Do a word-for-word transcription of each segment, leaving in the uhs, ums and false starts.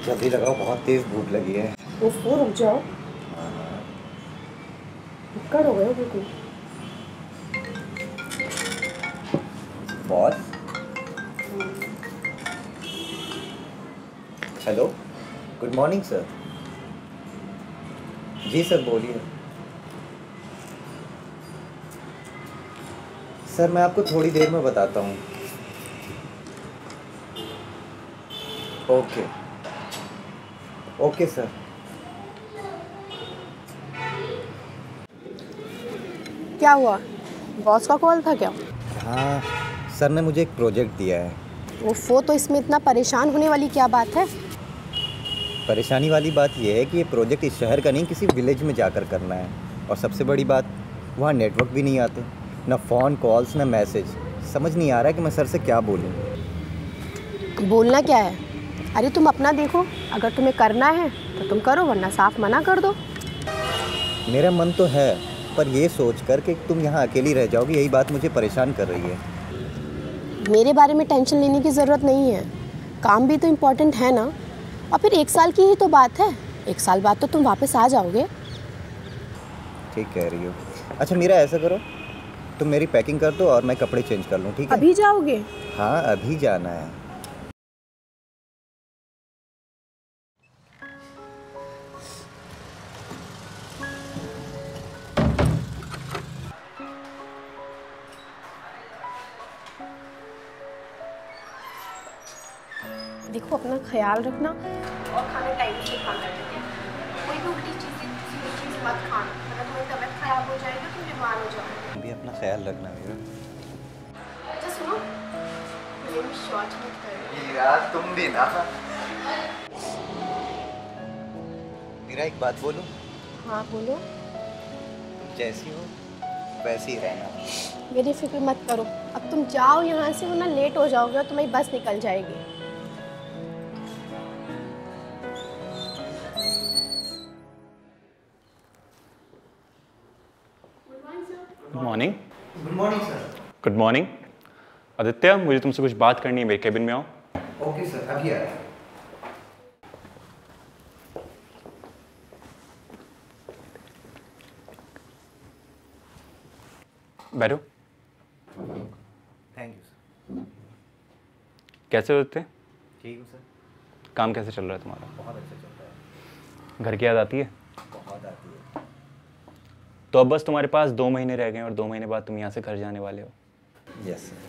जल्दी लगाओ, बहुत तेज भूख लगी है। ओफो रुक जाओ, भुक्कड़ हो गए हो बिल्कुल। Boss, hello, good morning sir. जी सर बोलिए। सर मैं आपको थोड़ी देर में बताता हूँ। Okay okay sir. क्या हुआ, बॉस का कॉल था क्या? हाँ सर ने मुझे एक प्रोजेक्ट दिया है। ओफो, तो इसमें इतना परेशान होने वाली क्या बात है? परेशानी वाली बात यह है कि ये प्रोजेक्ट इस शहर का नहीं, किसी विलेज में जाकर करना है। और सबसे बड़ी बात, वहाँ नेटवर्क भी नहीं आते, ना फ़ोन कॉल्स ना मैसेज। समझ नहीं आ रहा है कि मैं सर से क्या बोलूँ। बोलना क्या है? अरे तुम अपना देखो, अगर तुम्हें करना है तो तुम करो, वरना साफ मना कर दो। मेरा मन तो है, पर ये सोच कर कि तुम यहाँ अकेली रह जाओगी, यही बात मुझे परेशान कर रही है। मेरे बारे में टेंशन लेने की ज़रूरत नहीं है, काम भी तो इम्पोर्टेंट है ना। और फिर एक साल की ही तो बात है, एक साल बाद तो तुम वापस आ जाओगे। ठीक कह रही हो। अच्छा मीरा, ऐसा करो, तुम मेरी पैकिंग कर दो और मैं कपड़े चेंज कर लूँ, ठीक है? अभी जाओगे? हाँ अभी जाना है। देखो अपना ख्याल रखना और खाना टाइम से खाना, ठीक है? कोई भी उल्टी चीज़ें किसी भी चीज़ मत खाना, अगर तुम्हारी तबीयत खराब हो जाएगी तो बीमार हो जाओगे। भी अपना ख्याल रखना मीरा। अच्छा सुनो, मुझे भी शॉर्ट मत करो। मीरा तुम भी ना। मीरा एक बात बोलूं? हाँ बोलो। तुम जैसी हो वैसी ही रहना। मेरी फिक्र मत करो, अब तुम जाओ यहाँ से, वरना लेट हो जाओगे और तुम्हारी बस निकल जाएगी। Good morning. Good morning sir. Good morning Aditya, मुझे तुमसे कुछ बात करनी है, मेरे केबिन में आओ। ओके सर, अभी आ रहा हूं। बैठो। Thank you sir. कैसे हो आदित्य? ठीक हूँ सर। काम कैसे चल रहा है तुम्हारा? बहुत अच्छा चल रहा है। घर की याद आती है? बहुत आती है। तो अब बस तुम्हारे पास दो महीने रह गए और दो महीने बाद तुम यहाँ से घर जाने वाले हो। Yes sir.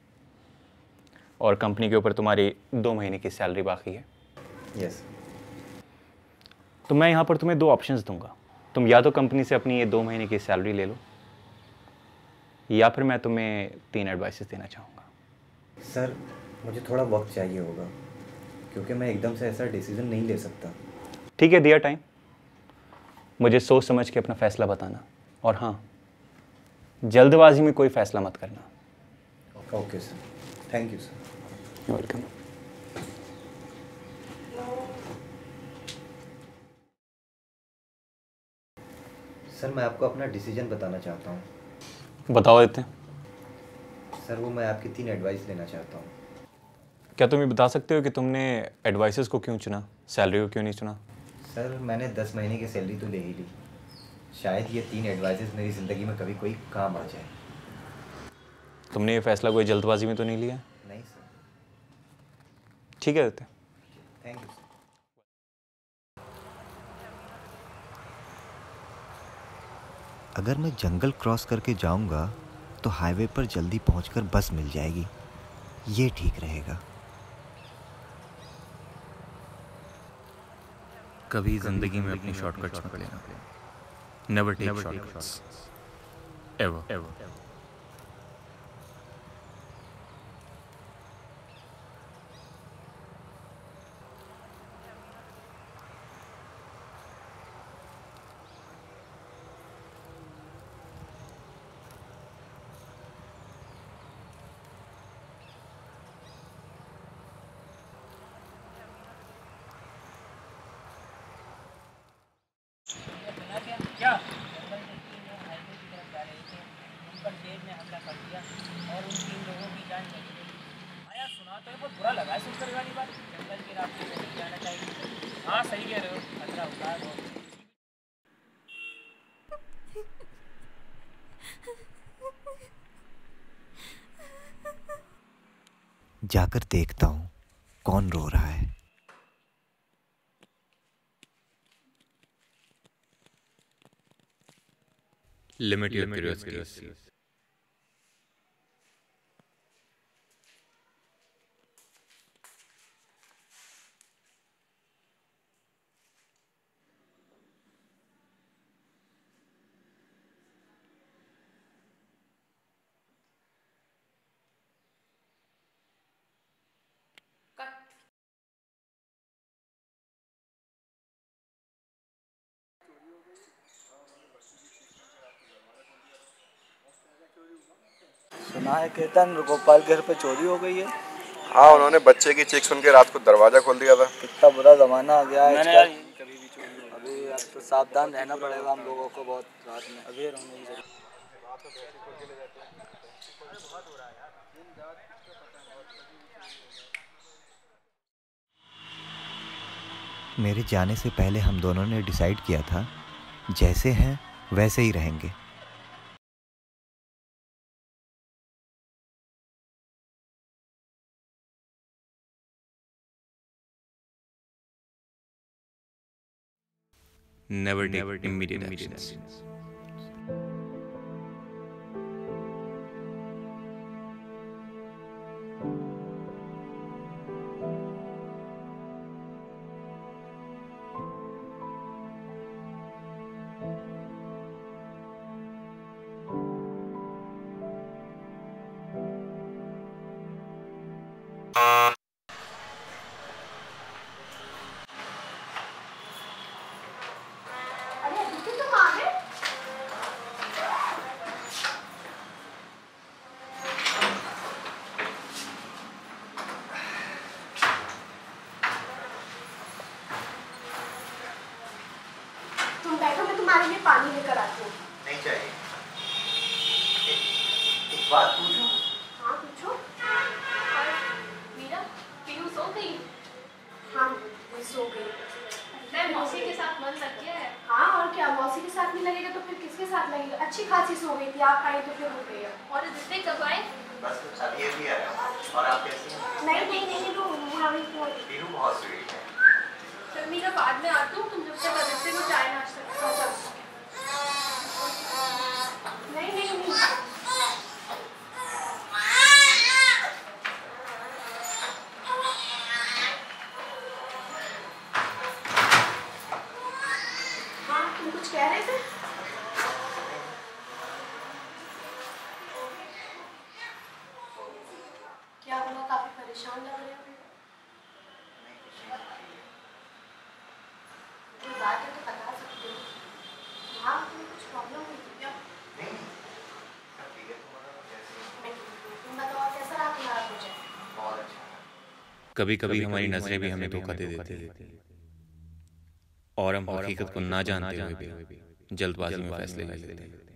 और कंपनी के ऊपर तुम्हारी दो महीने की सैलरी बाकी है। यस। तो मैं यहाँ पर तुम्हें दो ऑप्शंस दूंगा, तुम या तो कंपनी से अपनी ये दो महीने की सैलरी ले लो, या फिर मैं तुम्हें तीन एडवाइसेस देना चाहूँगा। सर मुझे थोड़ा वक्त चाहिए होगा, क्योंकि मैं एकदम से ऐसा डिसीजन नहीं ले सकता। ठीक है, दिया टाइम, मुझे सोच समझ के अपना फैसला बताना, और हाँ, जल्दबाजी में कोई फैसला मत करना। Okay sir, thank you sir. Welcome. Sir मैं आपको अपना डिसीजन बताना चाहता हूँ। बताओ आदित्य। सर वो मैं आपकी तीन एडवाइस लेना चाहता हूँ। क्या तुम ये बता सकते हो कि तुमने एडवाइसेस को क्यों चुना, सैलरी को क्यों नहीं चुना? सर मैंने दस महीने की सैलरी तो ले ही ली, शायद ये तीन एडवाइसेस मेरी ज़िंदगी में कभी कोई काम आ जाए। तुमने ये फैसला कोई जल्दबाजी में तो नहीं लिया? नहीं सर। ठीक है आदित्य। Thank you sir. अगर मैं जंगल क्रॉस करके जाऊंगा तो हाईवे पर जल्दी पहुंचकर बस मिल जाएगी, ये ठीक रहेगा। कभी जिंदगी में अपनी शॉर्टकट्स मत लेना। Never take shortcuts ever ever. क्या जंगल के तीन लोग हाईवे की तरफ जा रहे थे, उन पर शेर ने हमला कर दिया और उन तीन लोगों की जान चली गई। यार सुना तो बहुत बुरा लगा है सुनकर वाली बात। जंगल के रास्ते में नहीं जाना चाहिए। हाँ सही कह रहे हो, खतरा होता है बहुत। जाकर देखता हूँ कौन रो रहा है। Limit your curiosity. सुना है केतन गोपाल के घर पे चोरी हो गई है। हाँ, उन्होंने बच्चे की चीख सुन के रात को दरवाजा खोल दिया था। कितना बुरा जमाना आ गया है आजकल। अभी अब तो सावधान रहना पड़ेगा हम लोगों को बहुत रात में। अभी मेरे जाने से पहले हम दोनों ने डिसाइड किया था जैसे हैं वैसे ही रहेंगे। Never take immediate actions. तुम बैठो, मैं तुम्हारे लिए पानी लेकर आती हूँ। नहीं चाहिए। एक, एक बात पूछूं? हाँ पूछो। और मीरा, पीरू सो गई? हाँ मैं सो गई। मैं मौसी के साथ मन लग गया है। हाँ और क्या, मौसी के साथ नहीं लगेगा तो फिर किसके साथ लगेगा। अच्छी खासी सो गई थी, आप आई तो फिर हो गई है। और जितने कब आए? बस सदिया भी आया। और आप कैसी हैं? नहीं नहीं नहीं तो हमारी पीरू बहुत स्वीट है। फिर मीरा बाद में आती हूँ, तुम जब तक अभी से वो चाय नाश्ता कर सकते। नहीं नहीं नहीं हाँ तुम कुछ कह रहे थे? क्या हुआ, काफी परेशान लग रहे हो? कोई बात है तो बता सकते हो। हाँ तुम्हें कुछ प्रॉब्लम हुई थी क्या? नहीं सब ठीक है। तुम्हारा कैसे? तुम बताओ कैसा रहा तुम्हारा प्रोजेक्ट? बहुत अच्छा। कभी कभी हमारी नजरें भी हमें धोखा दे देती हैं और हम हकीकत को ना जानते हुए भी जल्दबाजी में फैसले ले लेते हैं।